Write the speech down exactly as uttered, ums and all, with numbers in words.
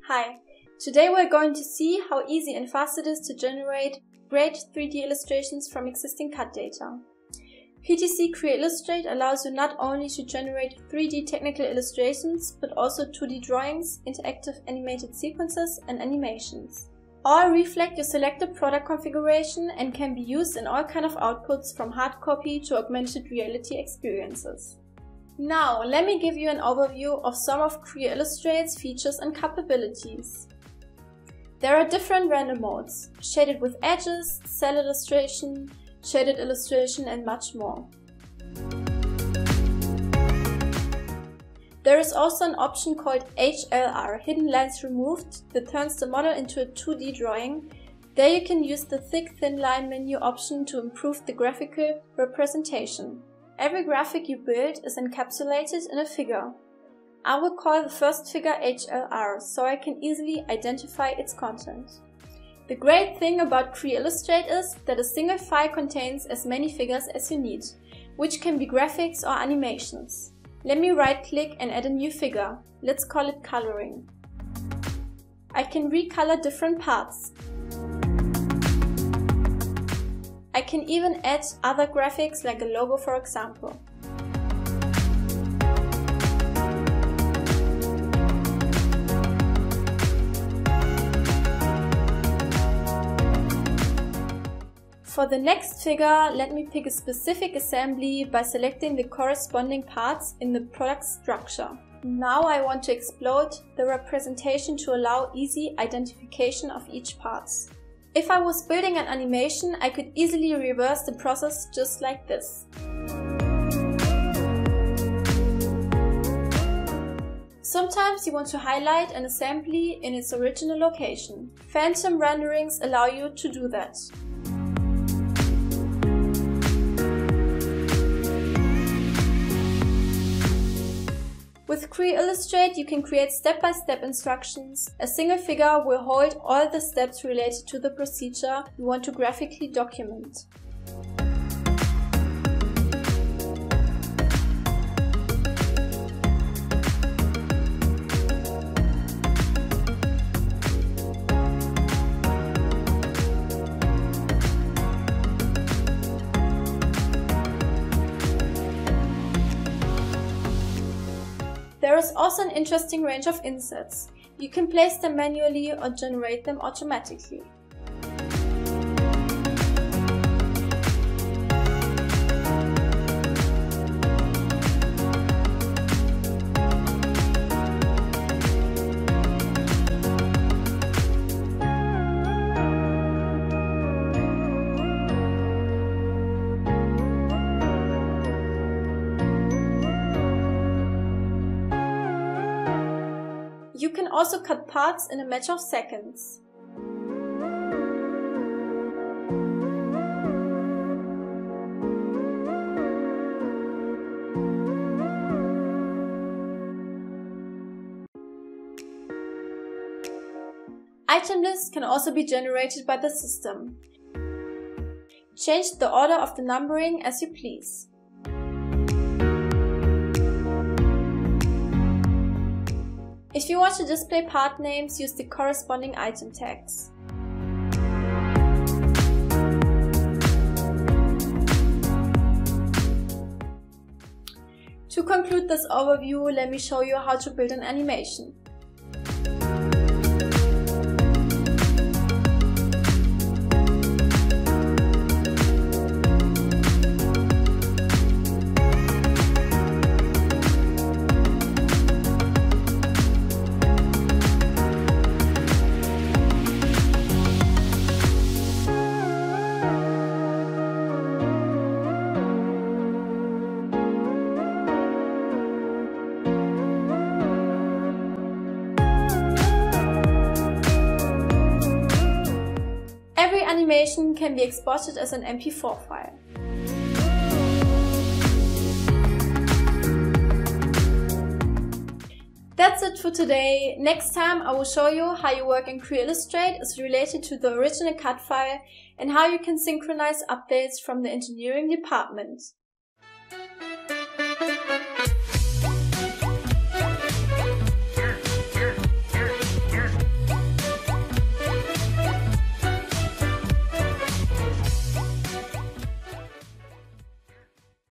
Hi, today we're going to see how easy and fast it is to generate great three D illustrations from existing C A D data. P T C Create Illustrate allows you not only to generate three D technical illustrations, but also two D drawings, interactive animated sequences, and animations. All reflect your selected product configuration and can be used in all kinds of outputs from hard copy to augmented reality experiences. Now, let me give you an overview of some of Create Illustrate's features and capabilities. There are different render modes: shaded with edges, cell illustration, shaded illustration, and much more. There is also an option called H L R, Hidden Lines Removed, that turns the model into a two D drawing. There you can use the Thick Thin Line menu option to improve the graphical representation. Every graphic you build is encapsulated in a figure. I will call the first figure H L R, so I can easily identify its content. The great thing about Create Illustrate is that a single file contains as many figures as you need, which can be graphics or animations. Let me right-click and add a new figure. Let's call it coloring. I can recolor different parts. I can even add other graphics like a logo, for example. For the next figure, let me pick a specific assembly by selecting the corresponding parts in the product structure. Now I want to explode the representation to allow easy identification of each part. If I was building an animation, I could easily reverse the process just like this. Sometimes you want to highlight an assembly in its original location. Phantom renderings allow you to do that. With Create Illustrate, you can create step-by-step instructions. A single figure will hold all the steps related to the procedure you want to graphically document. There is also an interesting range of insets. You can place them manually or generate them automatically. You can also cut parts in a matter of seconds. Item lists can also be generated by the system. Change the order of the numbering as you please. If you want to display part names, use the corresponding item tags. To conclude this overview, let me show you how to build an animation. Every animation can be exported as an M P four file. That's it for today. Next time I will show you how your work in Create Illustrate is related to the original C A D file and how you can synchronize updates from the engineering department.